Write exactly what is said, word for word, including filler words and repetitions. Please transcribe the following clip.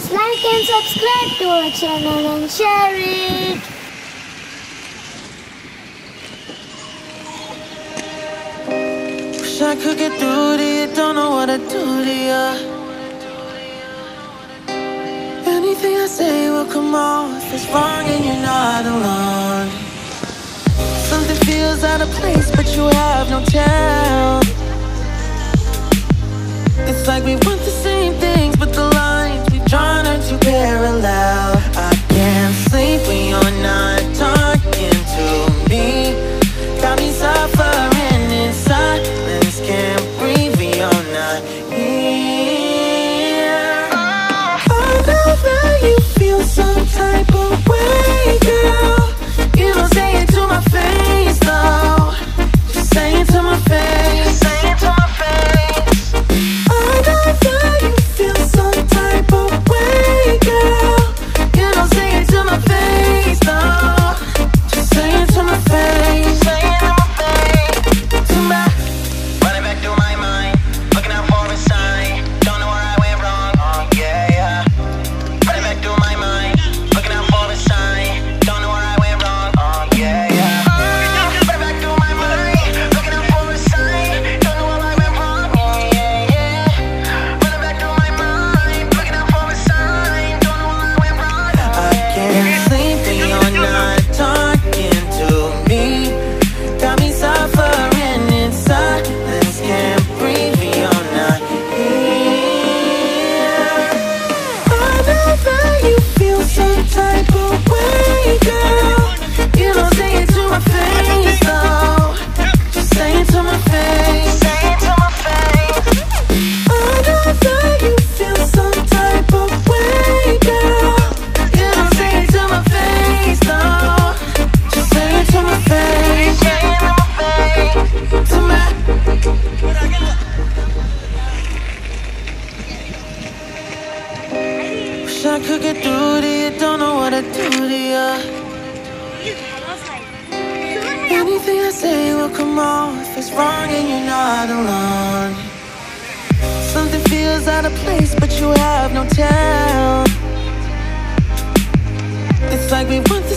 Please like and subscribe to our channel and share it. Wish I could get through to you, don't know what to do to you. Anything I say will come off as wrong and you're not alone. Something feels out of place but you have no tell. It's like we want the same things but the lines we've drawn are too parallel. I can't sleep when you're not talking to me. Got me suffering in silence, can't breathe when you're not here. I know that you feel some type of way, girl. You don't say it to my face, though. Just say it to my face. Say it to my face. I know that you feel some type of way, girl. You don't say it to my face, though. Just say it to my face. Say it to my face. To my. Running back through my mind, looking out for a sign. Don't know where I went wrong. Oh yeah, yeah. Running back through my mind, looking out for a sign. Don't know where I went wrong. Oh yeah, yeah. Running back through my mind, looking out for a sign. Don't know where I went wrong. Oh yeah, yeah. Running back through my mind, looking out for a sign. Don't know where I went wrong. I can't sleep when you're not talking to me. Got me suffering in silence, can't breathe when you're not here. I know that you feel some type of way, girl. You don't say it to my face, though. Just say it to my face. Say it to my face. I know that you feel some type of way, girl. You don't say it to my face, though. Just say it to my face. Say it to my face. To my. Wish I could get through to you, don't know what to do to you. Anything I say will come off as wrong and you're not alone. Something feels out of place but you have no tell. It's like we want the